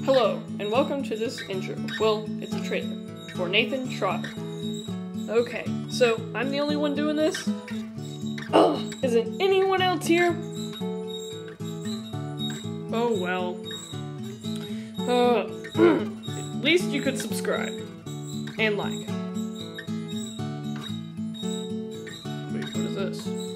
Hello, and welcome to this intro. Well, it's a trailer for Nathan Trotter. Okay, so I'm the only one doing this? Ugh, isn't anyone else here? Oh well. At least you could subscribe. And like. Wait, what is this?